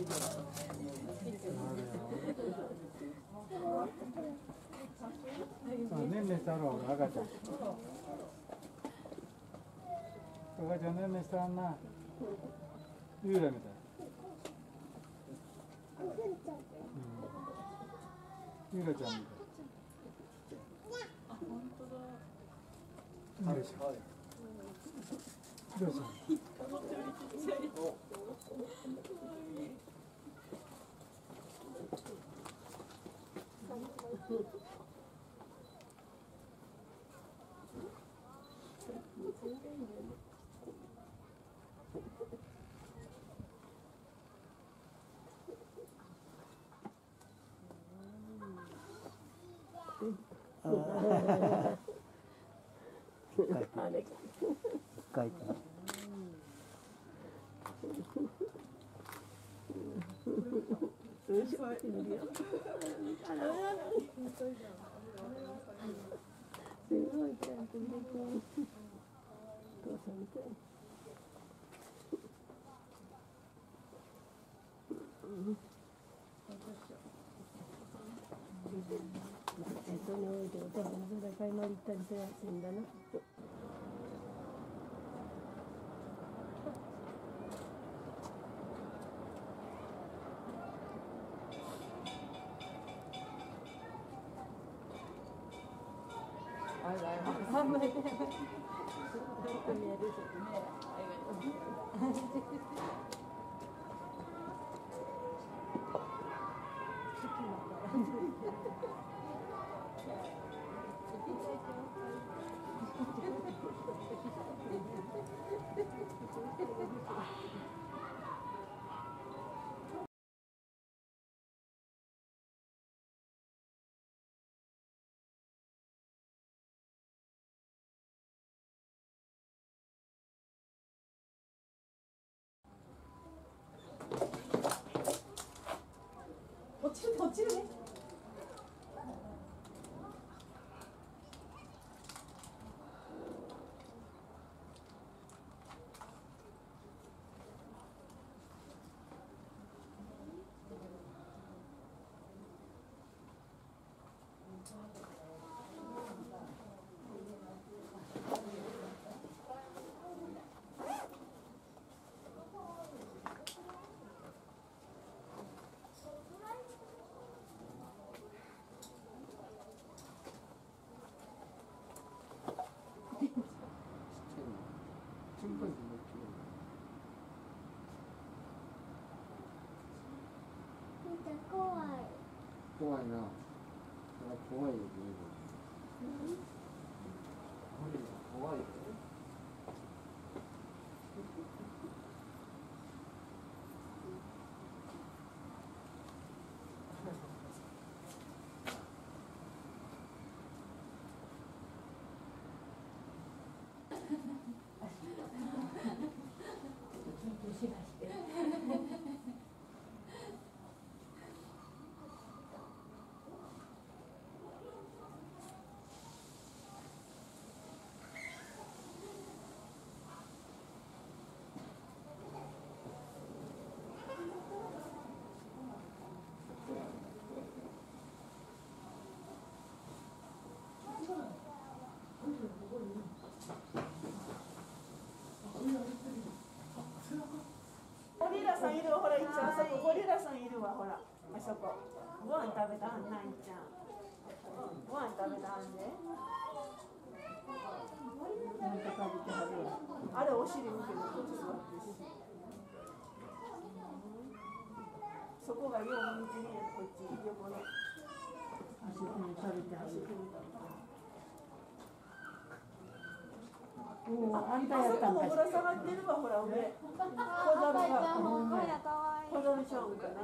ねんねしたろ赤ちゃん。赤ちゃんねんねしたんな。幽霊みたい。幽霊ちゃんみたい。 あ、本当だ。 どうした？どうした？書いて。 すごいちゃんと見てくる。お父さんみたい。その上でお父さんのそれ買い回り行ったりせやしんだな。 落ちるね。 怖いな。怖いよ。怖いよ。ゴリラさんいるわ、ほら、いっちゃん、あそこゴリラさんいるわ、ほら、あそこ。ご飯食べたんないちゃん。ご飯食べたんで。あれお尻向けてこっち座ってるし。そこがよう向いてね、こっち横の。足首食べてある。あんたやったんかしら。ぶら下がってるわ、ほら、上。小猿が。小猿ちゃうんかな。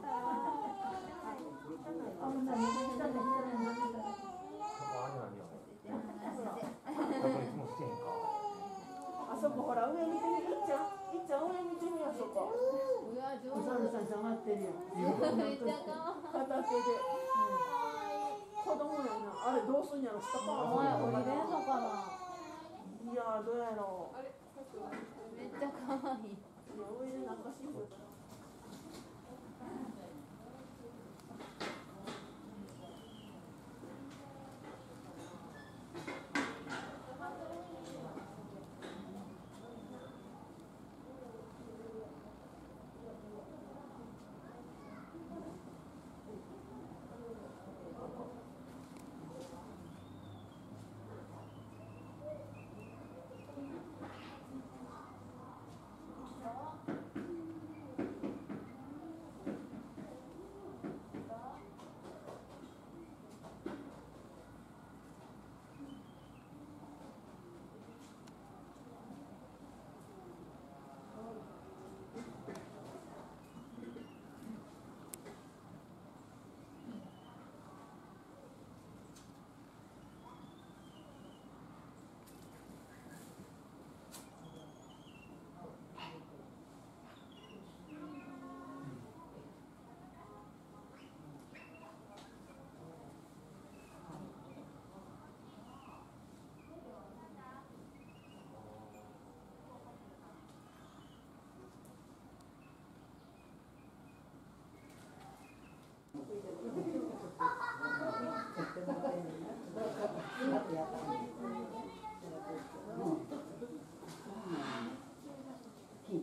あそこほら、上見てみ、いっちゃん上見てみ、あそこ。小猿さん下がってるよ。片手で。子供やな。あれどうすんやろ、下から降りれんのかな。いやどうやろう。めっちゃ可愛い。上でなんかしんどい。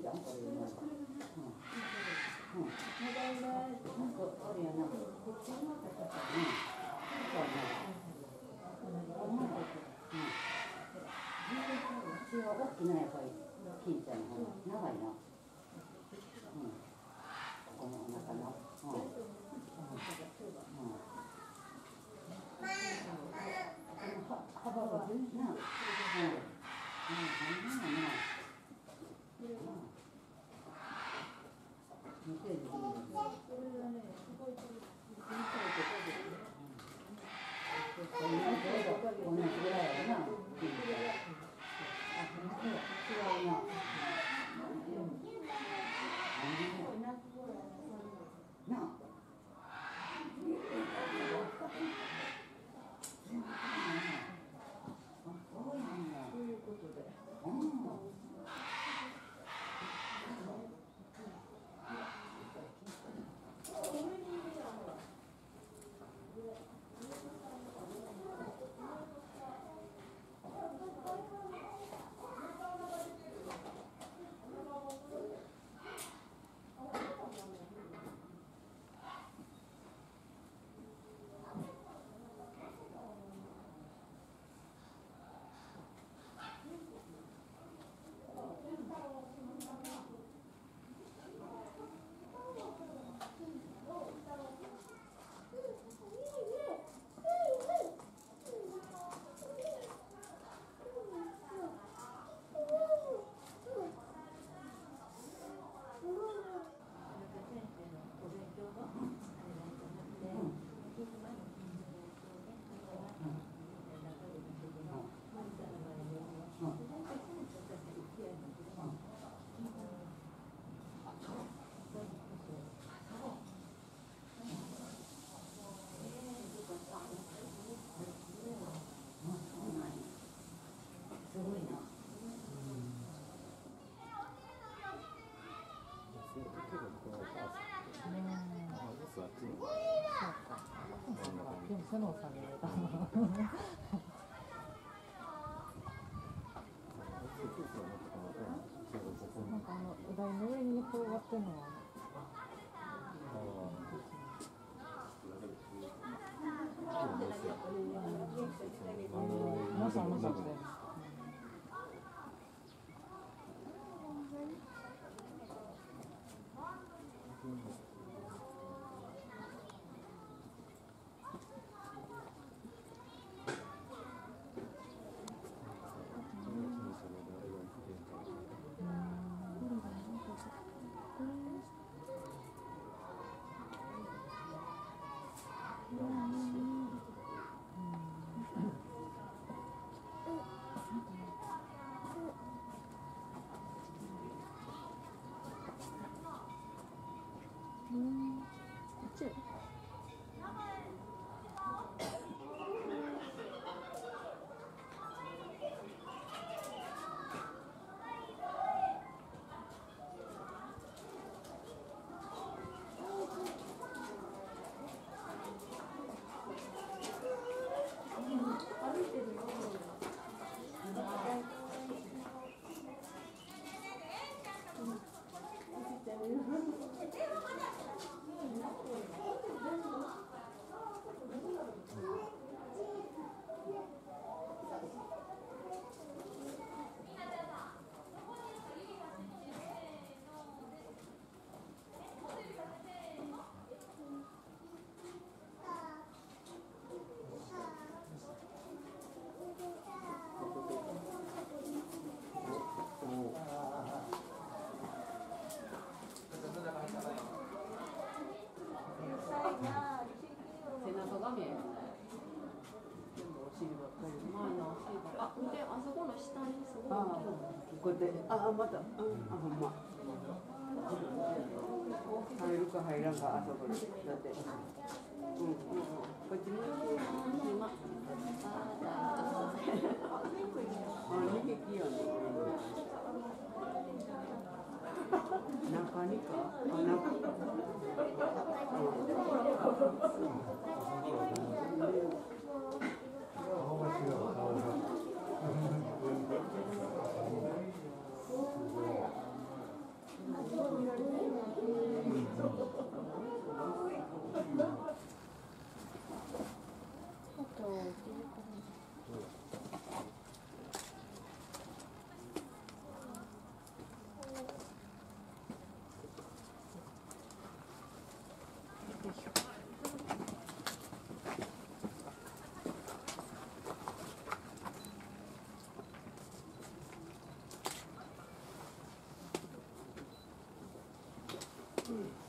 ゃんこれなんか。うん。これやな。こっちの高さ。うん。そうね。うちは大きなやっぱり金ちゃんの方が長いな。うん。このお腹の。幅が全然な。 でも背の下げたの。なんかうだいの上に転がってるのは。まさまさして。 こうやって、あ、また、あ、ほんま。入るか入らんか、あそこに。だって。こっちも。あ、2匹やね。中にか。あ、中。 うん